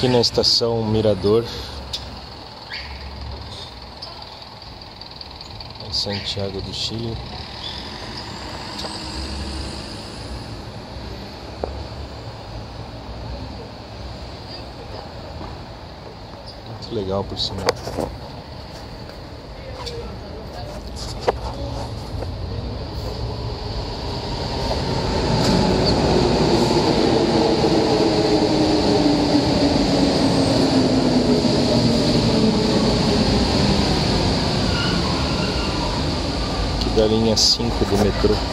Aqui na estação Mirador, em Santiago do Chile. Muito legal, por sinal. Da linha 5 do metrô.